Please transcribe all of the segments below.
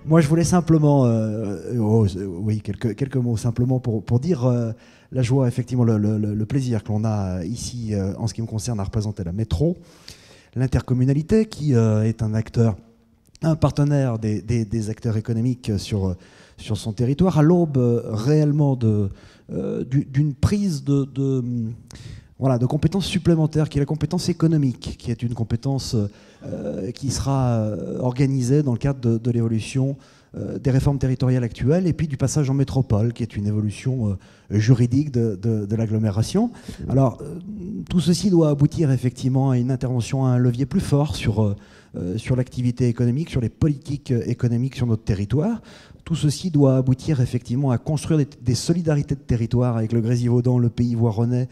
Moi, je voulais simplement, oui, quelques mots simplement pour dire la joie, effectivement, le plaisir que l'on a ici, en ce qui me concerne, à représenter la métro, l'intercommunalité, qui est un acteur, un partenaire des acteurs économiques sur son territoire, à l'aube réellement d'une prise voilà, de compétences supplémentaires, qui est la compétence économique, qui est une compétence qui sera organisée dans le cadre de l'évolution des réformes territoriales actuelles et puis du passage en métropole, qui est une évolution juridique de l'agglomération. Alors, tout ceci doit aboutir effectivement à une intervention, à un levier plus fort sur l'activité économique, sur les politiques économiques sur notre territoire. Tout ceci doit aboutir effectivement à construire des solidarités de territoire avec le Grésivaudan, le Pays voironnais,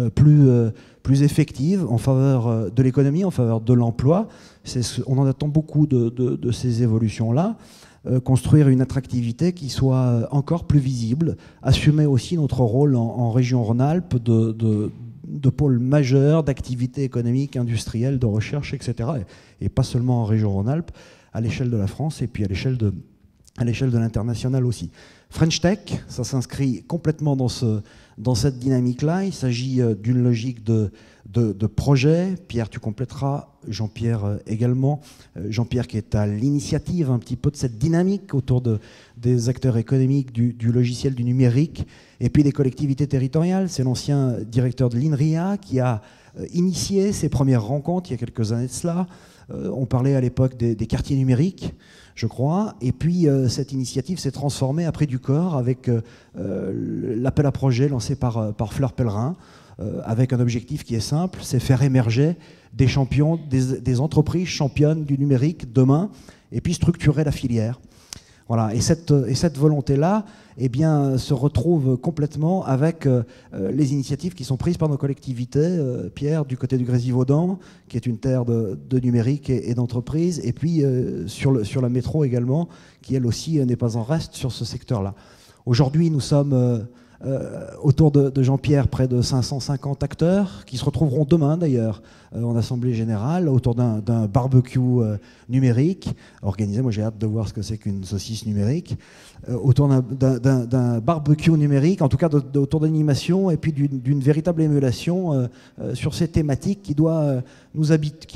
plus effectives en faveur de l'économie, en faveur de l'emploi. On en attend beaucoup de ces évolutions-là. Construire une attractivité qui soit encore plus visible, assumer aussi notre rôle en région Rhône-Alpes de pôle majeur d'activité économique, industrielle, de recherche, etc. Et pas seulement en région Rhône-Alpes, à l'échelle de la France et puis à l'échelle de l'international aussi. French Tech, ça s'inscrit complètement dans cette dynamique-là. Il s'agit d'une logique de projet. Pierre, tu compléteras. Jean-Pierre également. Jean-Pierre qui est à l'initiative un petit peu de cette dynamique autour des acteurs économiques, du logiciel, du numérique, et puis des collectivités territoriales. C'est l'ancien directeur de l'INRIA qui a initié ses premières rencontres il y a quelques années de cela. On parlait à l'époque des quartiers numériques, je crois, et puis cette initiative s'est transformée après du corps avec l'appel à projet lancé par Fleur Pellerin, avec un objectif qui est simple, c'est faire émerger des champions, des entreprises championnes du numérique demain, et puis structurer la filière. Voilà. Et cette volonté-là, eh bien, se retrouve complètement avec les initiatives qui sont prises par nos collectivités. Pierre, du côté du Grésivaudan, qui est une terre de numérique et d'entreprise, et puis sur la métro également, qui elle aussi n'est pas en reste sur ce secteur-là. Aujourd'hui, nous sommes autour de Jean-Pierre près de 550 acteurs qui se retrouveront demain d'ailleurs en assemblée générale autour d'un barbecue numérique organisé. Moi j'ai hâte de voir ce que c'est qu'une saucisse numérique, autour d'un barbecue numérique, en tout cas autour d'animation et puis d'une véritable émulation sur ces thématiques qui doit nous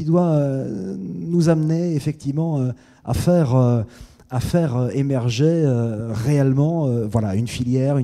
amener effectivement à faire émerger réellement voilà, une filière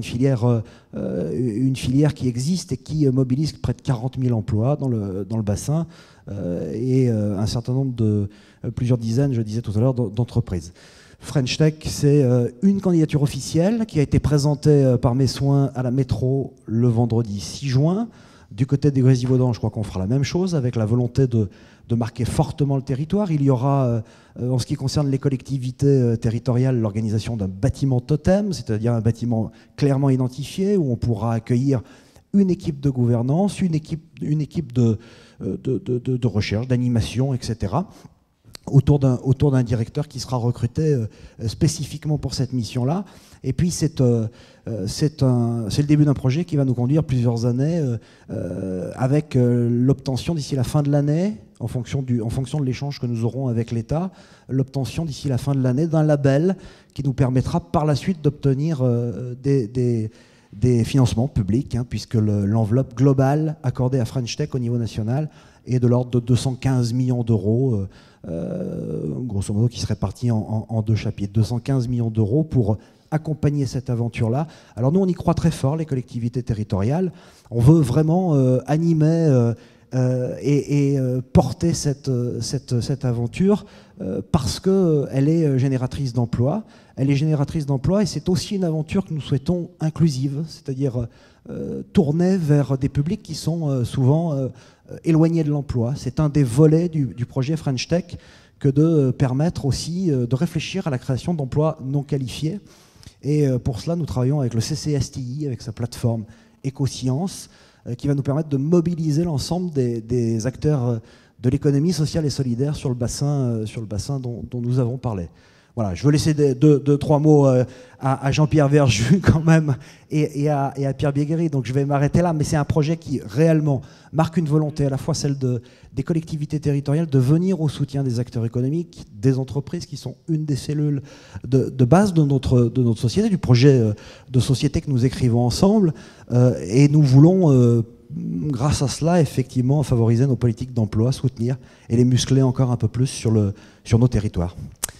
qui existe et qui mobilise près de 40 000 emplois dans le bassin et un certain nombre plusieurs dizaines, je disais tout à l'heure, d'entreprises. French Tech, c'est une candidature officielle qui a été présentée par mes soins à la métro le vendredi 6 juin. Du côté des Grésivaudan, je crois qu'on fera la même chose avec la volonté de marquer fortement le territoire. Il y aura, en ce qui concerne les collectivités territoriales, l'organisation d'un bâtiment totem, c'est-à-dire un bâtiment clairement identifié où on pourra accueillir une équipe de gouvernance, une équipe de recherche, d'animation, etc., autour d'un directeur qui sera recruté spécifiquement pour cette mission-là. Et puis c'est le début d'un projet qui va nous conduire plusieurs années avec l'obtention d'ici la fin de l'année, en fonction de l'échange que nous aurons avec l'État, l'obtention d'ici la fin de l'année d'un label qui nous permettra par la suite d'obtenir des financements publics, hein, puisque l'enveloppe globale accordée à French Tech au niveau national est de l'ordre de 215 millions d'euros, grosso modo, qui se répartit en deux chapitres. 215 millions d'euros pour accompagner cette aventure-là. Alors nous, on y croit très fort, les collectivités territoriales. On veut vraiment animer et porter cette aventure parce qu'elle est génératrice d'emplois. Elle est génératrice d'emplois et c'est aussi une aventure que nous souhaitons inclusive, c'est-à-dire tournée vers des publics qui sont souvent éloignés de l'emploi. C'est un des volets du projet French Tech que de permettre aussi de réfléchir à la création d'emplois non qualifiés. Et pour cela, nous travaillons avec le CCSTI, avec sa plateforme Écosciences, qui va nous permettre de mobiliser l'ensemble des acteurs de l'économie sociale et solidaire sur le bassin dont nous avons parlé. Voilà, je veux laisser deux, trois mots à Jean-Pierre Verjus quand même et à Pierre Biéguéry, donc je vais m'arrêter là, mais c'est un projet qui réellement marque une volonté, à la fois celle des collectivités territoriales de venir au soutien des acteurs économiques, des entreprises qui sont une des cellules de base de notre société, du projet de société que nous écrivons ensemble, et nous voulons, grâce à cela, effectivement, favoriser nos politiques d'emploi, soutenir et les muscler encore un peu plus sur nos territoires.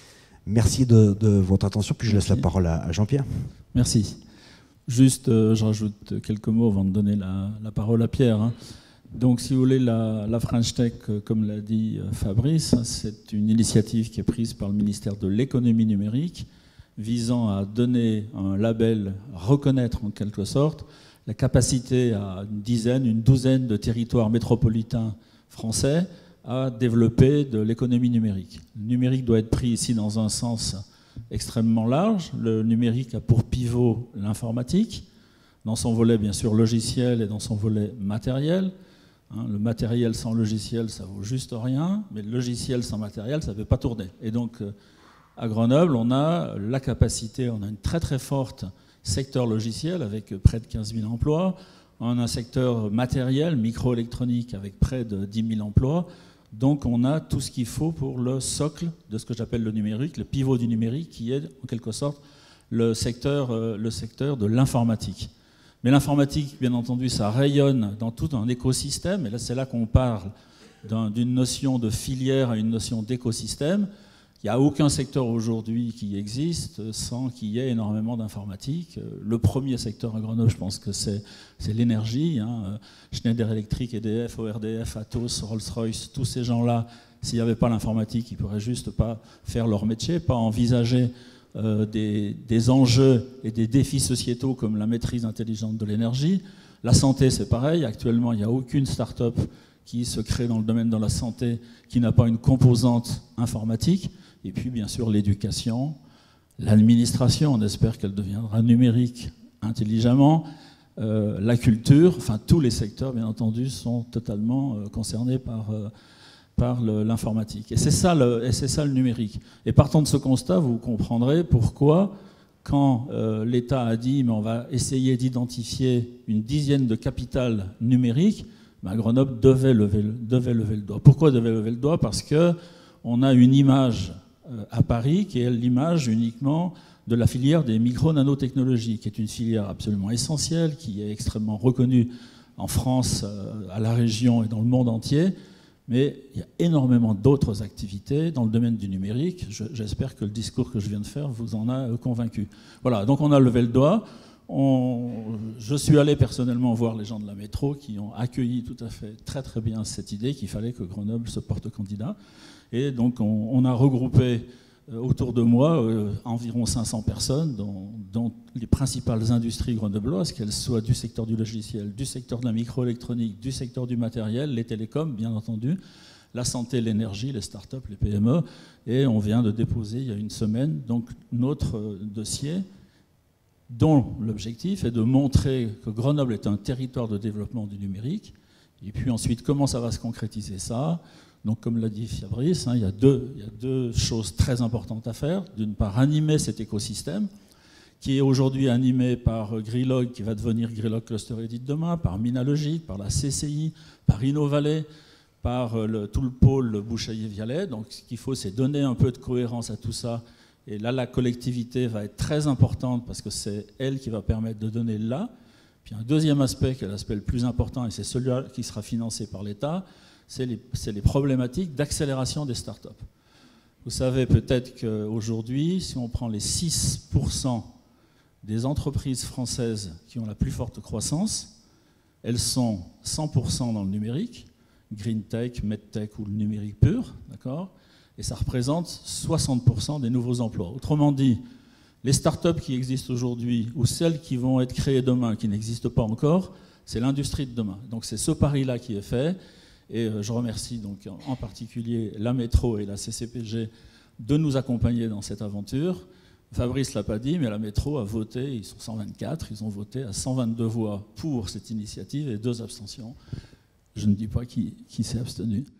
Merci de votre attention, puis je laisse la parole à Jean-Pierre. Merci. Juste, je rajoute quelques mots avant de donner la parole à Pierre. Hein. Donc, si vous voulez, la French Tech, comme l'a dit Fabrice, c'est une initiative qui est prise par le ministère de l'économie numérique, visant à donner un label, reconnaître en quelque sorte la capacité à une douzaine de territoires métropolitains français à développer de l'économie numérique. Le numérique doit être pris ici dans un sens extrêmement large. Le numérique a pour pivot l'informatique, dans son volet bien sûr logiciel et dans son volet matériel. Le matériel sans logiciel, ça vaut juste rien, mais le logiciel sans matériel, ça ne peut pas tourner. Et donc, à Grenoble, on a la capacité, on a une très très forte secteur logiciel avec près de 15 000 emplois, on a un secteur matériel, microélectronique avec près de 10 000 emplois. Donc on a tout ce qu'il faut pour le socle de ce que j'appelle le numérique, le pivot du numérique, qui est en quelque sorte le secteur de l'informatique. Mais l'informatique, bien entendu, ça rayonne dans tout un écosystème, et là c'est là qu'on parle d'une notion de filière à une notion d'écosystème. Il n'y a aucun secteur aujourd'hui qui existe sans qu'il y ait énormément d'informatique. Le premier secteur à Grenoble, je pense que c'est l'énergie. Schneider Electric, EDF, ORDF, Atos, Rolls-Royce, tous ces gens-là, s'il n'y avait pas l'informatique, ils ne pourraient juste pas faire leur métier, pas envisager des enjeux et des défis sociétaux comme la maîtrise intelligente de l'énergie. La santé, c'est pareil. Actuellement, il n'y a aucune start-up qui se crée dans le domaine de la santé qui n'a pas une composante informatique. Et puis, bien sûr, l'éducation, l'administration, on espère qu'elle deviendra numérique intelligemment, la culture, enfin tous les secteurs, bien entendu, sont totalement concernés par l'informatique. Et c'est ça le numérique. Et partant de ce constat, vous comprendrez pourquoi, quand l'État a dit mais on va essayer d'identifier une dizaine de capitales numériques, Grenoble devait lever le doigt. Pourquoi devait lever le doigt? Parce qu'on a une image à Paris qui est l'image uniquement de la filière des micro-nanotechnologies, qui est une filière absolument essentielle, qui est extrêmement reconnue en France, à la région et dans le monde entier. Mais il y a énormément d'autres activités dans le domaine du numérique. J'espère que le discours que je viens de faire vous en a convaincu. Voilà, donc on a levé le doigt. Je suis allé personnellement voir les gens de la métro qui ont accueilli tout à fait très très bien cette idée qu'il fallait que Grenoble se porte candidat. Et donc on a regroupé autour de moi environ 500 personnes dont les principales industries grenobloises, qu'elles soient du secteur du logiciel, du secteur de la microélectronique, du secteur du matériel, les télécoms bien entendu, la santé, l'énergie, les startups, les PME. Et on vient de déposer il y a une semaine donc notre dossier dont l'objectif est de montrer que Grenoble est un territoire de développement du numérique. Et puis ensuite, comment ça va se concrétiser ça? Donc, comme l'a dit Fabrice, il y a deux choses très importantes à faire. D'une part, animer cet écosystème, qui est aujourd'hui animé par Grilog, qui va devenir Grilog Cluster Edit demain, par Minalogic, par la CCI, par InnoValley, par tout le pôle Bouchaillé-Vialet. Donc, ce qu'il faut, c'est donner un peu de cohérence à tout ça. Et là, la collectivité va être très importante parce que c'est elle qui va permettre de donner là. Puis un deuxième aspect, qui est l'aspect le plus important, et c'est celui-là qui sera financé par l'État, c'est les problématiques d'accélération des startups. Vous savez peut-être qu'aujourd'hui, si on prend les 6% des entreprises françaises qui ont la plus forte croissance, elles sont 100% dans le numérique, green tech, medtech ou le numérique pur, d'accord ? Et ça représente 60% des nouveaux emplois. Autrement dit, les startups qui existent aujourd'hui ou celles qui vont être créées demain, qui n'existent pas encore, c'est l'industrie de demain. Donc c'est ce pari-là qui est fait. Et je remercie donc en particulier la métro et la CCPG de nous accompagner dans cette aventure. Fabrice ne l'a pas dit, mais la métro a voté, ils sont 124, ils ont voté à 122 voix pour cette initiative et 2 abstentions. Je ne dis pas qui s'est abstenu.